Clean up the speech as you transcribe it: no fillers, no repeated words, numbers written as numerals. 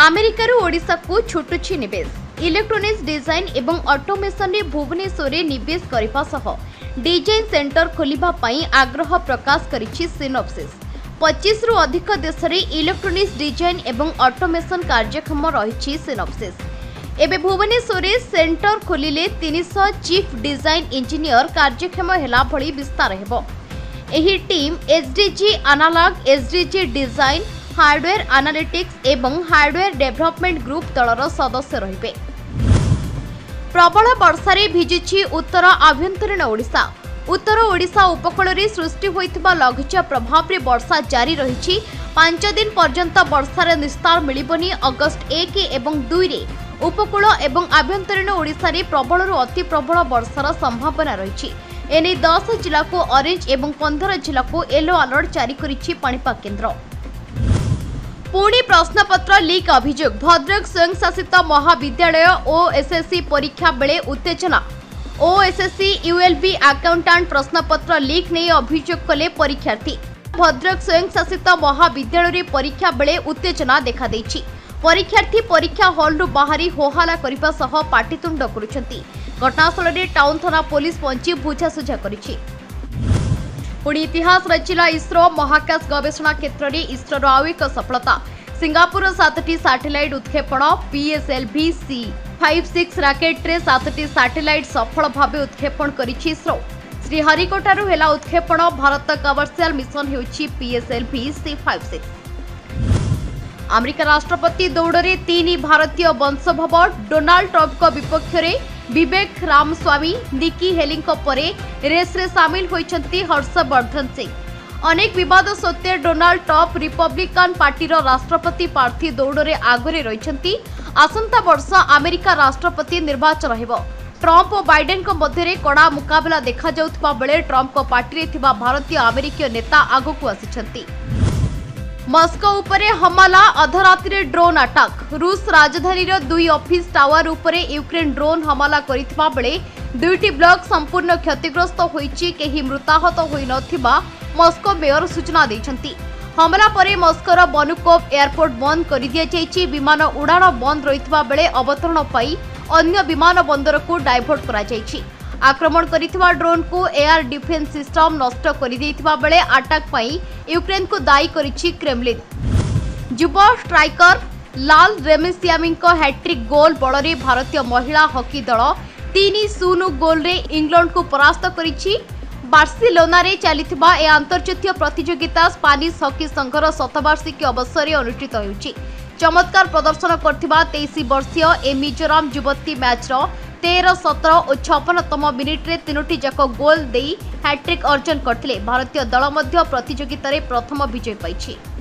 अमेरिकार ओडिशा को छुटुछि निवेश। इलेक्ट्रोनिक्स डिजाइन एवं ऑटोमेशन रे भुवनेश्वर रे निवेश करबा सह डिजाइन सेंटर खोलिबा पई आग्रह प्रकाश करिछि सिनोप्सिस। 25 रु अधिक देश रे इलेक्ट्रोनिक्स डिजाइन एवं ऑटोमेशन कार्यक्षम रहिछि सिनोप्सिस। एबे भुवनेश्वर रे सेंटर खोलिले 300 चीफ डिजाइन इंजीनियर कार्यक्षम हेला भली विस्तार हेबो। एही team SDG analog, SDG design, hardware analytics एवं हार्डवेयर डेवलपमेंट ग्रुप दलर सदस्य रहिबे। प्रबल वर्षा रे भिजिछि उत्तर आभ्यंतरीण ओडिशा। उत्तर ओडिशा उपकूल रे सृष्टि होइथिबा लघुचाप प्रभाव रे वर्षा जारी रहिछि। 5 दिन पर्यंत वर्षार निस्तार मिलिबनी। अगस्त 1 एवं 2 रे उपकूल एवं आभ्यंतरीण ओडिशा रे प्रबल रु अति प्रबल वर्षार संभावना रहिछि। एने 10 जिला को ऑरेंज एवं 15 जिला को येलो अलर्ट जारी करिछि पाणीपाग केन्द्र। पुणी प्रश्नपत्र लीक अभियोग। भद्रक स्वयं शासित महाविद्यालय ओएसएससी परीक्षा बेले उत्तेजना। ओएसएससी यूएलबी अकाउंटेंट प्रश्नपत्र लीक नहीं अभियोग कले परीक्षार्थी। भद्रक स्वयं शासित महाविद्यालय रे परीक्षा बेले उत्तेजना देखा देछि। परीक्षार्थी परीक्षा हॉल रु बाहरी होहाला करिबा सह पाटितुंड करुछंती। घटनास्थल रे टाउन थाना पुलिस पहुंची बुझासुझा करिछि। पुणी इतिहास रचिला इसरो। महाकाश गवेषणा क्षेत्र में इसरोर आउ एक सफलता। सिंगापुर 7टी सैटेलाइट उत्क्षेपण। PSLV-C56 रॉकेट रे 7टी सैटेलाइट सफल भाव उत्क्षेपण करिछि इसरो। श्रीहरिकोटारू हेला उत्क्षेपण। भारत कमर्शियल मिशन हेउछि PSLV-C56। अमेरिका राष्ट्रपति दौड़े 3 भारतीय वंशोद्भव। डोनाल्ड ट्रंप विपक्ष में विवेक रामस्वामी, निकी हेली परे रेस रे सामिल होइछंती हर्षवर्धन सिंह। अनेक विवाद सत्वे डोनाल्ड ट्रंप रिपब्लिकन पार्टी राष्ट्रपति प्रार्थी दौड़े आगरे रहिछंती। आसंता वर्ष अमेरिका राष्ट्रपति निर्वाचन हेबो। ट्रंप और बाइडेन मध्य कड़ा मुकाबला देखा जाउथबा बेले ट्रंप पार्टी रे थिबा भारतीय अमेरिकीय नेता आगकू आसिछंती। मस्को उपरे हमला। अधरात्रि ड्रोन अटैक। रूस राजधानी 2 ऑफिस टावर उपरे यूक्रेन ड्रोन हमला करिथिबा बेले 2टी ब्लॉक संपूर्ण क्षतिग्रस्त होईछि। केही मृताहत होई नथिबा मस्को मेयर सूचना दैछंती। हमला परे मस्कोर बनुकोव एयरपोर्ट बंद कर दिया जाइछि। विमान उड़ाण बंद रहिथिबा बेले अवतरण पाई अन्य विमान बंदर को डाइवर्ट करा जाइछि। आक्रमण करिथिबा ड्रोन को एयर डिफेंस सिस्टम नष्ट कर देइथिबा बेले अटैक पई यूक्रेन को दायी करिछि क्रेमलिन। युव striker Lalremsiami hattrick goal बल भारतीय महिला हॉकी दल 3-0 गोल रे इंग्लैंड को परास्त करिछि। बार्सिलोना रे चलिथिबा ए अंतर्जातीय प्रतियोगिता स्पेनिश हॉकी संघर शतवार्षिकी अवसर में अनुष्ठित होउछि। चमत्कार प्रदर्शन करथिबा 23 वर्षीय ए मिजोराम युवती मैच 13, 17 और 56तम मिनिट रे 3टी जाक गोल देई हैट्रिक अर्जन करथिले। भारतीय दल मध्य प्रतियोगिता रे प्रथम विजय पाइछि।